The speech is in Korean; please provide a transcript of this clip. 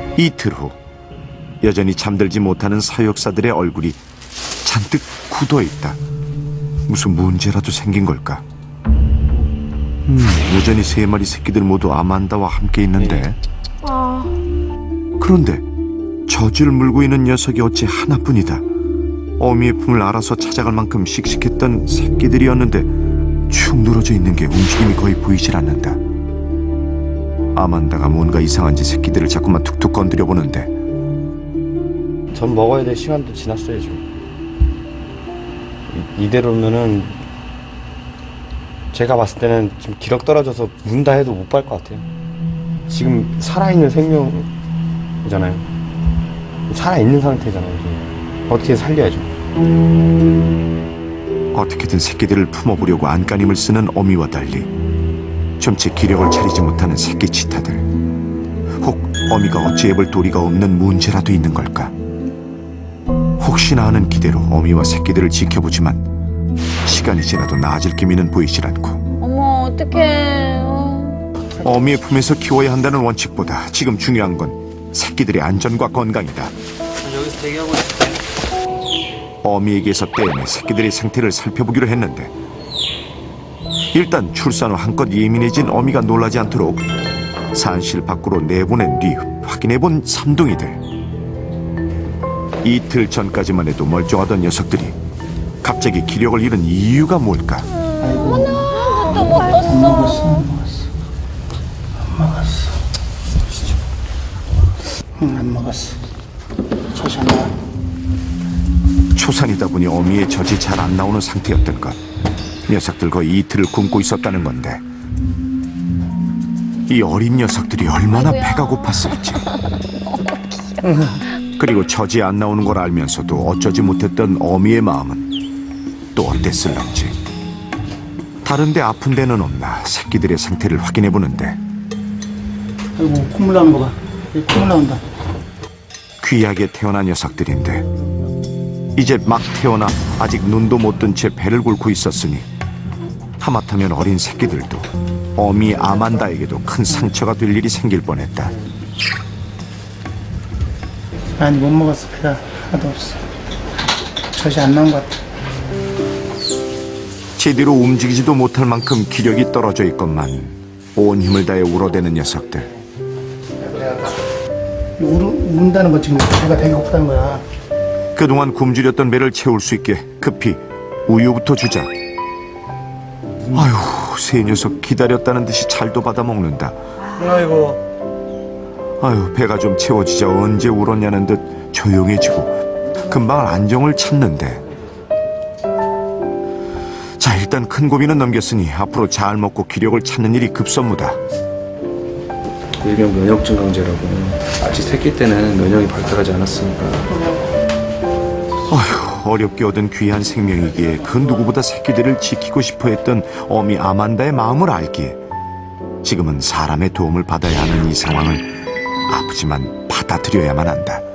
이틀 후 여전히 잠들지 못하는 사육사들의 얼굴이 잔뜩 굳어있다. 무슨 문제라도 생긴 걸까? 여전히 3마리 새끼들 모두 아만다와 함께 있는데 그런데 젖을 물고 있는 녀석이 어찌 하나뿐이다. 어미의 품을 알아서 찾아갈 만큼 씩씩했던 새끼들이었는데 축 늘어져 있는 게 움직임이 거의 보이질 않는다. 아만다가 뭔가 이상한지 새끼들을 자꾸만 툭툭 건드려 보는데 전 먹어야 될 시간도 지났어요 지금. 이대로면은 제가 봤을 때는 좀 기력 떨어져서 문다 해도 못 발 것 같아요. 지금 살아있는 생명이잖아요. 살아있는 상태잖아요. 지금. 어떻게 살려야죠. 어떻게든 새끼들을 품어보려고 안간힘을 쓰는 어미와 달리 좀채 기력을 차리지 못하는 새끼 치타들. 혹 어미가 어찌 해볼 도리가 없는 문제라도 있는 걸까? 혹시나 하는 기대로 어미와 새끼들을 지켜보지만 시간이 지나도 나아질 기미는 보이질 않고. 어머, 어떡해. 어미의 품에서 키워야 한다는 원칙보다 지금 중요한 건 새끼들의 안전과 건강이다. 여기서 대기하고 있을게. 어미에게서 떼어내 새끼들의 상태를 살펴보기로 했는데 일단 출산 후 한껏 예민해진 어미가 놀라지 않도록 산실 밖으로 내보낸 뒤 확인해본 삼둥이들. 이틀 전까지만 해도 멀쩡하던 녀석들이 갑자기 기력을 잃은 이유가 뭘까? 아이고, 또 먹었어. 안 먹었어. 응, 안 먹었어. 젖이 안 나와. 초산이다 보니 어미의 젖이 잘 안 나오는 상태였던 것. 녀석들 거의 이틀을 굶고 있었다는 건데 이 어린 녀석들이 얼마나 배가 고팠을지. 그리고 젖이 안 나오는 걸 알면서도 어쩌지 못했던 어미의 마음은 또 어땠을런지. 다른 데 아픈 데는 없나 새끼들의 상태를 확인해 보는데 아이고, 콧물 나는 거 봐. 콧물 나온다. 귀하게 태어난 녀석들인데 이제 막 태어나 아직 눈도 못 뜬 채 배를 곪고 있었으니 하마터면 어린 새끼들도 어미 아만다에게도 큰 상처가 될 일이 생길 뻔했다. 많이 못 먹었어. 배가 하나도 없어. 젖이 안 나온 것 같아. 제대로 움직이지도 못할 만큼 기력이 떨어져 있건만 온 힘을 다해 울어대는 녀석들. 운다는 거 지금 배가 되게 고프다는 거야. 그동안 굶주렸던 배를 채울 수 있게 급히 우유부터 주자. 아휴, 새 녀석 기다렸다는 듯이 잘도 받아 먹는다. 아이고. 아휴, 배가 좀 채워지자 언제 울었냐는 듯 조용해지고 금방 안정을 찾는데. 자, 일단 큰 고비는 넘겼으니 앞으로 잘 먹고 기력을 찾는 일이 급선무다. 일명 면역증강제라고. 아직 새끼 때는 면역이 발달하지 않았으니까. 어휴, 어렵게 얻은 귀한 생명이기에 그 누구보다 새끼들을 지키고 싶어 했던 어미 아만다의 마음을 알기에 지금은 사람의 도움을 받아야 하는 이 상황을 아프지만 받아들여야만 한다.